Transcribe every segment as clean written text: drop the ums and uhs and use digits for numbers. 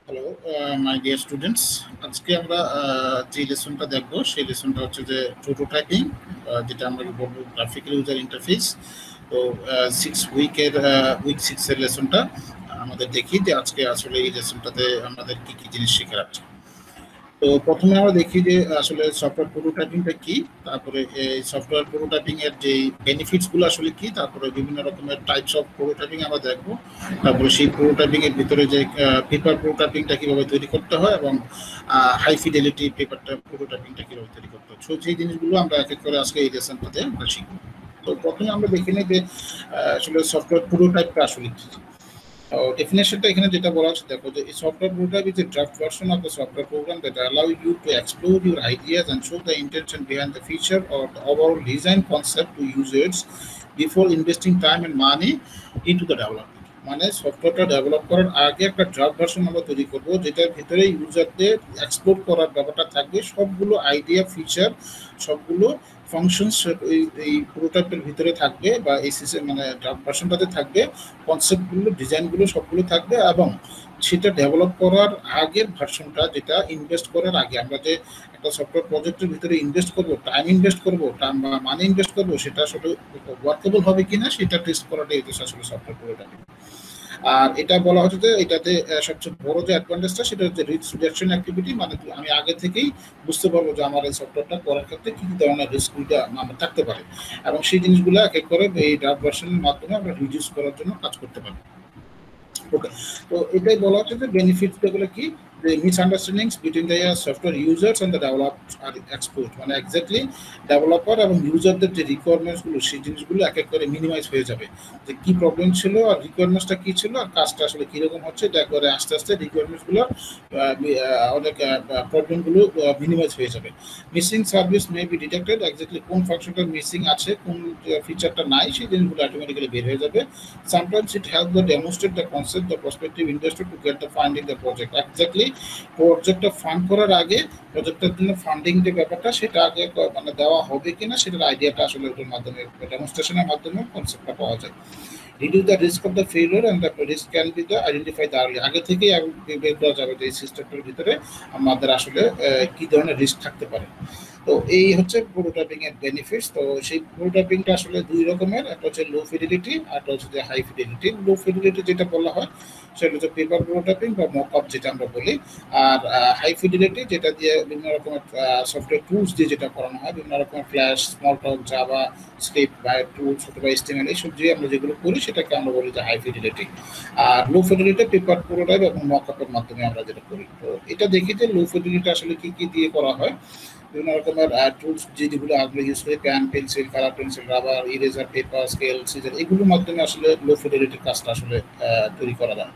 Hello my dear students, আজকে আমরা যে লেসনটা দেখবো সেই লেসনটা হচ্ছে যে প্রোটোটাইপিং, যেটা আমরা বলবো গ্রাফিক্যাল ইউজার ইন্টারফেস। তো 6 উইকের উইক 6-এর লেসনটা আমাদের দেখি যে আজকে আসলে এই লেসনটাতে আমাদের কি কি জিনিস শেখার আছে। তো প্রথমে আমরা দেখি যে আসলে সফটওয়্যার প্রোটোটাইপিংটা কি, তারপরে এই সফটওয়্যার প্রোটোটাইপিং এর যে বেনিফিটস গুলো আসলে কি, তারপরে বিভিন্ন রকমের টাইপস অফ প্রোটোটাইপিং আমরা দেখবো। তারপরে সেই প্রোটোটাইপিং এর ভিতরে যে পেপার প্রোটোটাইপিংটা কিভাবে তৈরি করতে হয় এবং হাই ফিডেলিটি পেপারটা প্রোটোটাইপিংটা কিভাবে তৈরি করতে হয়, সো সেই জিনিসগুলো আমরা এক এক করে আজকে এই লেসনটাতে আমরা শিখবো। তো প্রথমে আমরা দেখে নিই যে আসলে সফটওয়্যার প্রোটোটাইপটা আসলে কি। ডেফিনেশনটা এখানে যেটা বলা আছে দেখো, যে software prototype is a draft version of the software program that allow you to explore your ideas and show the intention behind the feature or the overall design concept to users before investing time and money into the development. মানে সফটওয়্যারটা develop করার আগে একটা draft version আমরা তৈরি করব, যেটার ভিতরে ইউজারদের এক্সপ্লোর করার ব্যাপারটা থাকবে, সবগুলো আইডিয়া ফিচার সবগুলো ফাংশনস এই প্রোটোটাইপের ভিতরে থাকবে, বা এই সিস্টেম মানে ড্রাফট ভার্সনটাতে থাকবে, কনসেপ্টগুলো ডিজাইনগুলো সবগুলো থাকবে। এবং সেটা ডেভেলপ করার আগের ভার্সনটা, যেটা ইনভেস্ট করার আগে আমরা যে একটা সফটওয়্যার প্রজেক্টের ভিতরে ইনভেস্ট করব, টাইম ইনভেস্ট করব, টাইম বা মানি ইনভেস্ট করব, সেটা আসলে ওয়ার্কেবল হবে কিনা সেটা টেস্ট করাটাই হচ্ছে আসলে সফটওয়্যার প্রোটোটাইপিং। আর এটা বলা হচ্ছে যে এটাতে সবচেয়ে বড় যে অ্যাডভান্টেজটা সেটা হচ্ছে রিস্ক রিডাকশন অ্যাক্টিভিটি, মানে আমি আগে থেকেই বুঝতে পারবো যে আমার এই সফটওয়্যারটা করার ক্ষেত্রে কি কি ধরনের রিস্কটা আমার থাকতে পারে, এবং সেই জিনিসগুলো এক এক করে এই ড্রাফট ভার্সনের মাধ্যমে আমরা রিডিউস করার জন্য কাজ করতে পারি। ওকে, তো এটাই বলা হচ্ছে যে বেনিফিটস যেগুলো কি, যে misunderstandings between the software users and the develop আর এক্সপোর্ট, মানে এক্স্যাক্টলি ডেভেলপার এবং ইউজারদের যে রিকোয়ারমেন্টসগুলো সেই জিনিসগুলো এক এক করে মিনিমাইজ হয়ে যাবে, যে কি প্রবলেম ছিল আর রিকোয়ারমেন্টসটা কি ছিল আর কাজটা আসলে কিরকম হচ্ছে, এটা একবারে আস্তে আস্তে রিকোয়ারমেন্টসগুলো অনেক প্রবলেমগুলো মিনিমাইজ হয়ে যাবে। Missing service may be detected, exactly কোন ফাংশনটা মিসিং আছে, কোন ফিচারটা নাই, সেই জিনিসগুলো অটোমেটিক্যালি বের হয়ে যাবে। Sometimes it helps to demonstrate the concept the prospective investor to get the funding the project. Exactly, প্রজেক্টটা ফান্ড করার আগে প্রজেক্টের জন্য ফান্ডিং যে ব্যাপারটা সেটা আগে মানে দেওয়া হবে কিনা সেটার আইডিয়াটা আসলে ওটার মাধ্যমে ডেমনস্ট্রেশনের মাধ্যমে কনসেপ্টটা পাওয়া যায়। Reduce the risk of the failure and the risk can be the identify the early, আগে থেকেই বের করা যাবে যে এই সিস্টেমটার ভিতরে আমাদের আসলে কি ধরনের রিস্ক থাকতে পারে। তো এই হচ্ছে প্রোটোটাইপিং এর বেনিফিটস। তো সেই প্রোটোটাইপিংটা আসলে দুই রকমের, একটা হচ্ছে লো ফিডিলিটি আর একটা হচ্ছে হাই ফিডিলিটি। লো ফিডিলিটি যেটা বলা হয় সেটা হচ্ছে পেপার প্রোটোটাইপিং বা মকআপ যেটা আমরা বলি। আর হাই ফিডিলিটি যেটা দিয়ে বিভিন্ন রকমের সফটওয়্যার টুলস দিয়ে যেটা করানো হয়, বিভিন্ন রকমের flash, Smalltalk, JavaScript বা টুলস অথবা HTML এইসব দিয়ে আমরা যেগুলো করি সেটাকে আমরা বলি যে হাই ফিডিলিটি। আর লো ফিডিলিটি পেপার প্রোটোটাইপ এবং মকআপের মাধ্যমে আমরা যেটা করি। তো এটা দেখি যে লো ফিডিলিটি আসলে কি কি দিয়ে করা হয়। বিভিন্ন রকমের টুলস যেগুলো আমরা ইউজ করি, pen, pencil, colour pencil, rubber, eraser, paper, scale, scissor, এগুলোর মাধ্যমে আসলে লো ফিডেলিটির কাজটা আসলে তৈরি করা যায়।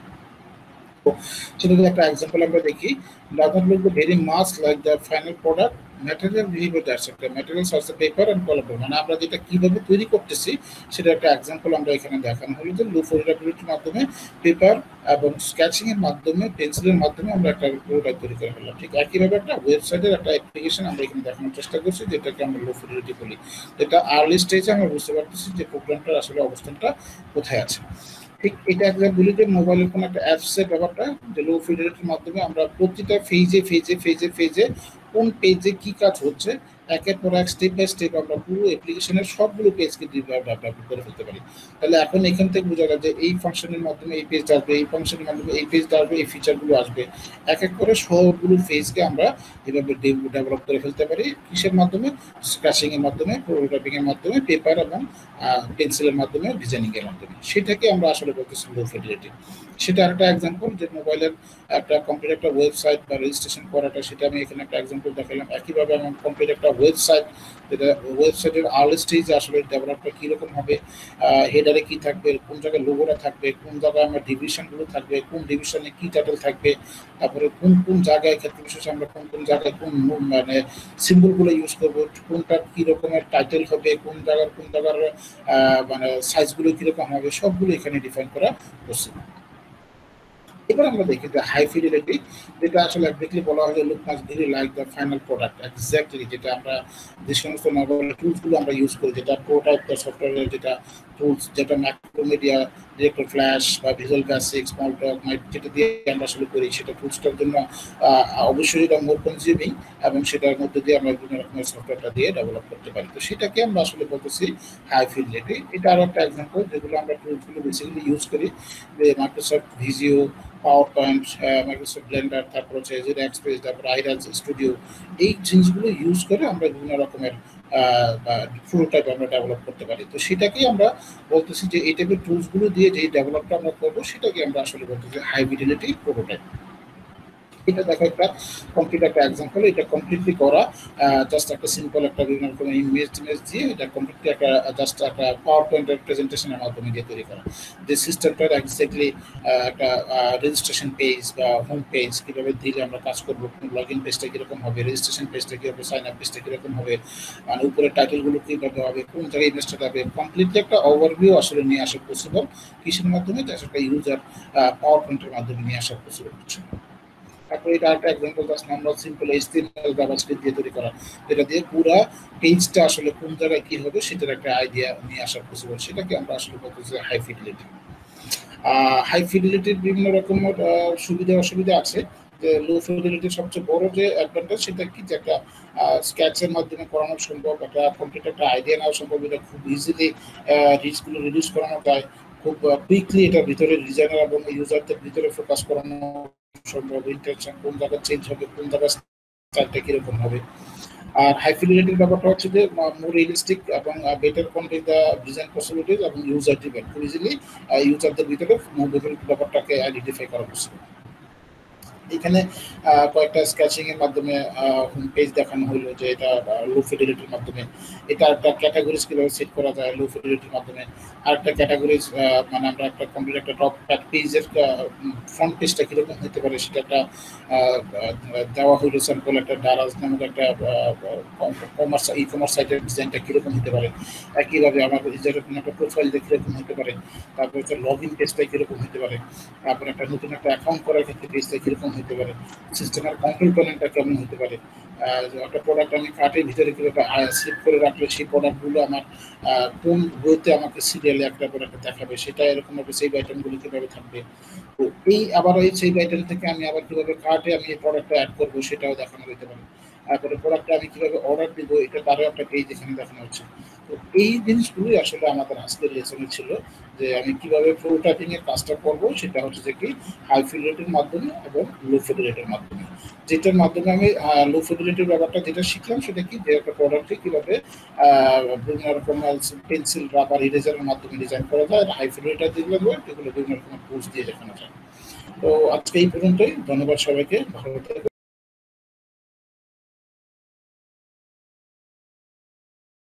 সেটাকে একটা এক্সাম্পল আমরা দেখি, does not look very much like the final product material behavior, that's একটা materials as a paper and collaborator, মানে আমরা যেটা কিভাবে তৈরি করতেছি সেটা একটা এক্সাম্পল আমরা এখানে দেখানো হলো যে লো ফটোগ্রাফির মাধ্যমে পেপার এবং স্কেচিং এর মাধ্যমে পেন্সিলের মাধ্যমে আমরা একটা প্রোটোটাইপ তৈরি করে ফেললাম। ঠিক একইভাবে একটা ওয়েবসাইটের একটা অ্যাপ্লিকেশন আমরা এখানে দেখানোর চেষ্টা করছি, যেটাকে আমরা লো ফিডেলিটি বলি। যেটা আর্লি স্টেজে আমরা বুঝতে পারতেছি যে প্রোগ্রামটার আসলে অবস্থানটা কোথায় আছে। ঠিক এটা একবার বলি যে মোবাইলের কোনো একটা অ্যাপসের ব্যাপারটা, যে লো ফিডেলিটির মাধ্যমে আমরা প্রতিটা ফেজে কোন পেজে কি কাজ হচ্ছে একের পর এক স্টেপ বাই স্টেপ আমরা পুরো অ্যাপ্লিকেশনের সবগুলো পেজকে ডেভেলপ করে ফেলতে পারি। তাহলে এখন এখান থেকে বোঝা যায় যে এই ফাংশনের মাধ্যমে এই পেজটা আসবে, এই ফাংশনের মাধ্যমে এই পেজটা আসবে, এই ফিচারগুলো আসবে। এক এক করে সবগুলো ফেজকে আমরা এভাবে ডেভেলপ করে ফেলতে পারি। কিসের মাধ্যমে? স্ক্র্যাচিং এর মাধ্যমে, প্রোটোটাইপিং এর মাধ্যমে, পেপার এবং পেন্সিলের মাধ্যমে, ডিজাইনিং এর মাধ্যমে। সেটাকে আমরা আসলে বলতেছি লো ফিডেলিটি। সেটা একটা এক্সাম্পল, যে মোবাইলের একটা কমপ্লিট একটা ওয়েবসাইট বা রেজিস্ট্রেশন করাটা, সেটা আমি এখানে একটা এক্সাম্পল দেখালাম। একইভাবে আমার কমপ্লিট একটা ওয়েবসাইট, যেটা ওয়েবসাইটের আর্লি স্টেজে আসলে ডেভেলপটা কীরকম হবে, হেডারে কী থাকবে, কোন জায়গায় লোগোটা থাকবে, কোন জায়গায় আমার ডিভিশনগুলো থাকবে, কোন ডিভিশনে কী টাইটেল থাকবে, তারপরে কোন কোন জায়গায় ক্ষেত্রে বিশেষে আমরা কোন কোন জায়গায় কোন মানে সিম্বলগুলো ইউজ করবো, কোনটা কী রকমের টাইটেল হবে, কোন জায়গার মানে সাইজগুলো কীরকম হবে, সবগুলো এখানে ডিফাইন করা পসিবল। এবার আমরা দেখি যে হাই ফিডেলিটি, যেটা আসলে একজাক্টলি বলা হয় যে look must very like the final product. Exactly যেটা আমরা যে সমস্ত মোবাইল টুলসগুলো আমরা ইউজ করি, যেটা প্রোটোটাইপ সফটওয়্যারের যেটা টুলস, যেটা ম্যাক্রোমিডিয়া ডিরেক্টর ফ্ল্যাশ বা ভিজুয়াল বেসিক, স্মল টক, যেটা দিয়ে আমরা আসলে করি, সেটা ফুলস্টার জন্য অবশ্যই এটা মোর কনজিউমিং, এবং সেটার মধ্যে দিয়ে আমরা বিভিন্ন রকমের সফটওয়্যারটা দিয়ে ডেভেলপ করতে পারি। তো সেটাকে আমরা আসলে বলতেছি হাই ফিডেলিটি। এটা আরো একটা এক্সাম্পল যেগুলো আমরা টুলসগুলো বেসিক্যালি ইউজ করি, যে Microsoft Visio, PowerPoint, Microsoft Blender, তারপর হচ্ছে এজুর এক্সপ্রেস, তারপর আইরাজ স্টুডিও, এই জিনিসগুলো ইউজ করে আমরা বিভিন্ন রকমের প্রোটোটাইপ আমরা ডেভেলপ করতে পারি। তো সেটাকেই আমরা বলতেছি যে এই টাইপের টুলসগুলো দিয়ে যে ডেভেলপটা আমরা করবো, সেটাকে আমরা আসলে বলতেছি হাই ফিডেলিটি প্রোটোটাইপ। এটা দেখো একটা কমপ্লিট একটা এক্সাম্পল, এটা কমপ্লিটলি করা, জাস্ট একটা সিম্পল একটা বিভিন্ন রকমের ইমেজ দিয়ে এটা কমপ্লিটলি একটা জাস্ট একটা পাওয়ার পয়েন্টের প্রেজেন্টেশনের মাধ্যমে দিয়ে তৈরি করা। যে সিস্টেমটার এক্স্যাক্টলি একটা রেজিস্ট্রেশন পেজ বা হোম পেজ কীভাবে দিলে আমরা কাজ করবো, লগ ইন পেজটা কীরকম হবে, রেজিস্ট্রেশন পেজটা কীভাবে, সাইন আপ পেজটা কীরকম হবে, মানে উপরে টাইটেলগুলো কীভাবে হবে, কোন জায়গায় ইনভেস্টটা হবে, কমপ্লিটলি একটা ওভারভিউ আসলে নিয়ে আসা পসিবল কিসের মাধ্যমে, একটা ইউজার পাওয়ার পয়েন্টের মাধ্যমে নিয়ে আসা পসিবল হচ্ছে। তারপরে এটা একটা এক্সাম্পল জাস্ট আমরা সিম্পল এইচটিএমএল জাভাস্ক্রিপ্ট দিয়ে তৈরি করা, যেটা দিয়ে পুরা পেজটা আসলে কোন জায়গায় কি হবে সেটার একটা আইডিয়া নিয়ে আসা পসিবল। সেটাকে আমরা আসলে বলতেছি হাই ফিডেলিটি। হাই ফিডেলিটির বিভিন্ন রকমের সুবিধা অসুবিধা আছে। যে লো ফিডেলিটির সবচেয়ে বড় যে অ্যাডভান্টেজ সেটা কি, যে একটা স্ক্যাচের মাধ্যমে করানো সম্ভব, একটা কমপ্লিট একটা আইডিয়া নেওয়া সম্ভব, এটা খুব ইজিলি রিস্কগুলো রিডিউস করানো যায়, খুব কুইকলি এটার ভিতরে ডিজাইনার এবং ইউজারদের ভিতরে ফোকাস করানো সম্ভব, ইন্টারেকশন কোন জায়গায় চেঞ্জ হবে, কোন জায়গায় স্টাইলটা কিরকম হবে। আর হাই ফিডেলিটির ব্যাপারটা হচ্ছে যে মোর রিয়েলিস্টিক এবং better content the design possibilities এবং ইউজার ড্রিভেন, খুব ইজিলি ইউজারদের ভিতরে ব্যাপারটাকে আইডেন্টিফাই করা পসিবল। এখানে কয়েকটা স্কেচিং এর মাধ্যমে হোম পেজ দেখানো হলো যে এটা লো ফিডেলিটির মাধ্যমে, এটা একটা ক্যাটাগরিজ কিভাবে সেট করা যায় লো ফিডেলিটির মাধ্যমে। আরেকটা ক্যাটাগরিজ মানে আমরা একটা কমপ্লিট একটা টপ পেজের ফ্রন্ট পেজটা কীরকম হতে পারে সেটা একটা দেওয়া হলো স্যাম্পল, একটা ডারাজ নামক একটা কমার্স ই কমার্স সাইটের ডিজাইনটা কীরকম হতে পারে, একইভাবে আমার যেরকম একটা প্রোফাইলটা কীরকম হতে পারে, তারপর একটা লগ ইন পেজটা কীরকম হতে পারে, তারপর একটা নতুন একটা অ্যাকাউন্ট করার ক্ষেত্রে পেজটা কীরকম হতে পারে, সিস্টেমের কন্ট্রোল প্যানেলটা কেমন হতে পারে, একটা প্রোডাক্ট আমি কার্টের ভিতরে কীভাবে সেভ করে রাখলে সেই প্রোডাক্টগুলো আমার কোন বইতে আমাকে সিরিয়ালে একটা প্রোডাক্ট দেখাবে, সেটা এরকমভাবে সেই আইটেমগুলো কীভাবে থাকবে। তো এই আবার এই সেই আইটেম থেকে আমি আবার কীভাবে কার্টে আমি এই প্রোডাক্টটা অ্যাড করবো সেটাও দেখানো যেতে পারে। তারপরে প্রোডাক্টটা আমি কীভাবে অর্ডার দিব এটা তারও একটা পেজ এখানে দেখানো হচ্ছে। তো এই জিনিসগুলোই আসলে আমাদের আজকের লেসনে ছিল, যে আমি কীভাবে প্রোটোটাইপিং এর কাজটা করবো, সেটা হচ্ছে যে কি হাই ফিডেলিটির মাধ্যমে এবং লো ফিডেলিটির মাধ্যমে। যেটার মাধ্যমে আমি লো ফিডেলিটির ব্যাপারটা যেটা শিখলাম সেটা কি, যে একটা প্রোডাক্টকে কীভাবে বিভিন্ন রকম পেন্সিল, রাবার, ইরেজারের মাধ্যমে ডিজাইন করা যায়, আর হাই ফিডেলিটি যেগুলো এগুলো বিভিন্ন রকমের টুলস দিয়ে দেখানো যায়। তো আজকে এই পর্যন্তই, ধন্যবাদ সবাইকে, ভালো থাকবেন।